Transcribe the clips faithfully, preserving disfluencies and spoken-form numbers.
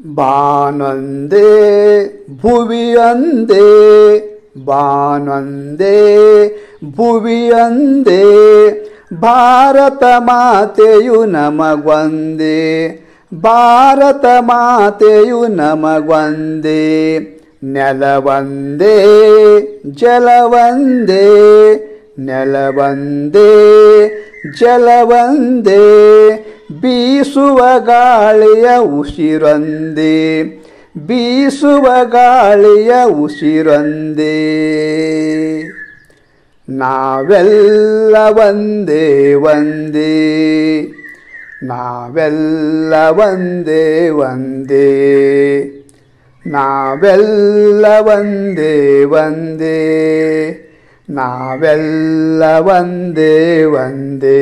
ಬಾನೊಂದೇ ಭುವಿಯೊಂದೇ ಬಾನೊಂದೇ ಭುವಿಯೊಂದೇ ಭಾರತ ಮಾತೆಯು ನಮಗೊಂದೇ ಭಾರತ ಮಾತೆಯು ನಮಗೊಂದೇ ನೆಲವೊಂದೇ ಜಲವೊಂದೇ ನೆಲವೊಂದೇ ಜಲವೊಂದೇ ಬೀಸುವ ಗಾಳಿಯ ಉಸಿರೊಂದೇ ಬೀಸುವ ಗಾಳಿಯ ಉಸಿರೊಂದೇ ನಾವೆಲ್ಲ ಒಂದೇ ಒಂದೇ ನಾವೆಲ್ಲ ಒಂದೇ ಒಂದೇ ನಾವೆಲ್ಲ ಒಂದೇ ಒಂದೇ ನಾವೆಲ್ಲ ಒಂದೇ ಒಂದೇ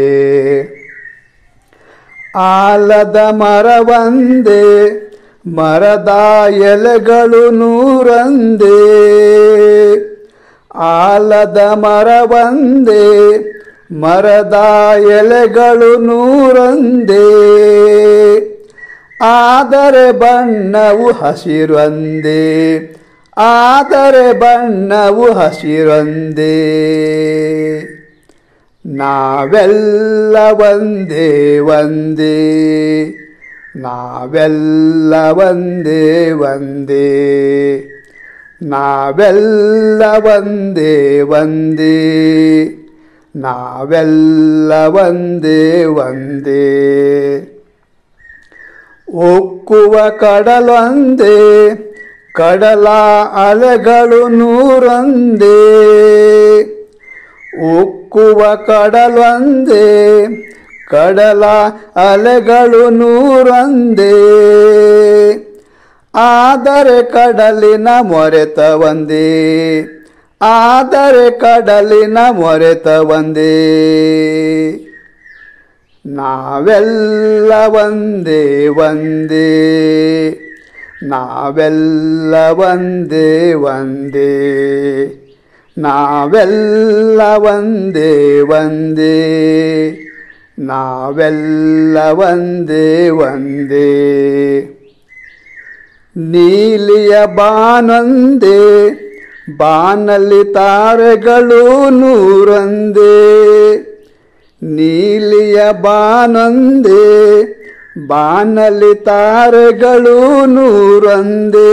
ಆಲದ ಮರವೊಂದೇ ಮರದ ಎಲೆಗಳು ನೂರೊಂದೇ ಆಲದ ಮರವೊಂದೇ ಮರದ ಎಲೆಗಳು ನೂರೊಂದೇ ಆದರೆ ಬಣ್ಣವು ಹಸಿರೊಂದೇ ಆದರೆ ಬಣ್ಣವು ಹಸಿರೊಂದೇ ನಾವೆಲ್ಲ ಒಂದೇ ಒಂದೇ ನಾವೆಲ್ಲ ಒಂದೇ ಒಂದೇ ನಾವೆಲ್ಲ ಒಂದೇ ಒಂದೇ ನಾವೆಲ್ಲ ಒಂದೇ ಒಂದೇ ಒಕ್ಕುವ ಕಡಲೊಂದೇ ಕಡಲ ಅಲೆಗಳು ನೂರೊಂದೇ ಒಕ್ಕುವ ಕಡಲೊಂದೇ ಕಡಲ ಅಲೆಗಳು ನೂರೊಂದೇ ಆದರೆ ಕಡಲಿನ ಮೊರೆತ ಒಂದೇ ಆದರೆ ಕಡಲಿನ ಮೊರೆತ ಒಂದೇ ನಾವೆಲ್ಲ ಒಂದೇ ಒಂದೇ ನಾವೆಲ್ಲ ಒಂದೇ ಒಂದೇ ನಾವೆಲ್ಲ ಒಂದೇ ಒಂದೇ ನಾವೆಲ್ಲ ಒಂದೇ ಒಂದೇ ನೀಲಿಯ ಬಾನೊಂದೇ ಬಾನಲ್ಲಿ ತಾರೆಗಳು ನೂರೊಂದೇ ನೀಲಿಯ ಬಾನೊಂದೇ ಬಾನಲ್ಲಿ ತಾರೆಗಳು ನೂರೊಂದೇ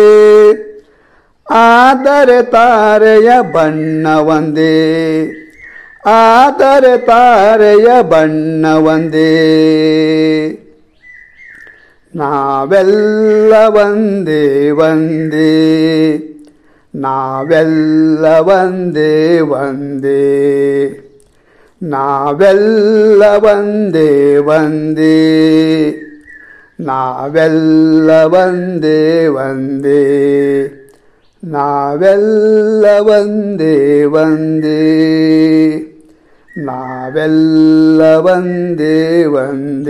ಆದರೆ ತಾರೆಯ ಬಣ್ಣ ಒಂದೇ ಆದರೆ ತಾರೆಯ ಬಣ್ಣ ಒಂದೇ ನಾವೆಲ್ಲ ಒಂದೇ ಒಂದೇ ನಾವೆಲ್ಲ ಒಂದೇ ಒಂದೇ ನಾವೆಲ್ಲ ಒಂದೇ ಒಂದೇ ನಾವೆಲ್ಲ ಒಂದೇ ಒಂದೇ ನಾವೆಲ್ಲ ಒಂದೇ ಒಂದೇ ನಾವೆಲ್ಲ ಒಂದೇ ಒಂದೇ